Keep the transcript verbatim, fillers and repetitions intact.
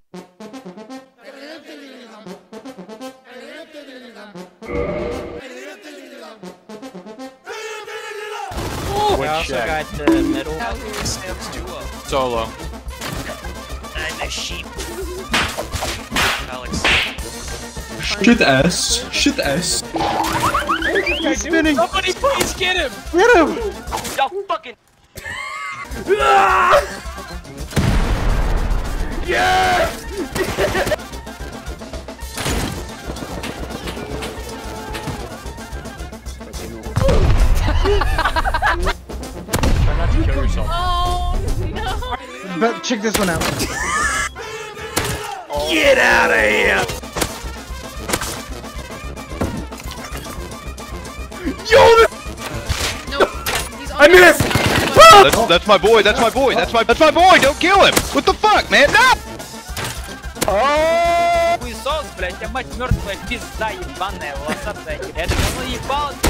We also got the middle. Solo. I'm a sheep. Alex. Shit S. Shit S. He's spinning. Somebody please get him. Get him! Y'all fucking. Yes! Try not to kill yourself. Oh no! But check this one out. Get out of here! Yo! No, he's I missed! That's, that's my boy, that's my boy, that's my that's my boy, don't kill him! What the fuck, man? No! Хуесос, блять, а мать мертвая пизда ебаная, волосатая. Это говно ебало.